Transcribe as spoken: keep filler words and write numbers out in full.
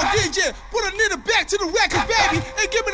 D J, put a nigga back to the record, baby, and give me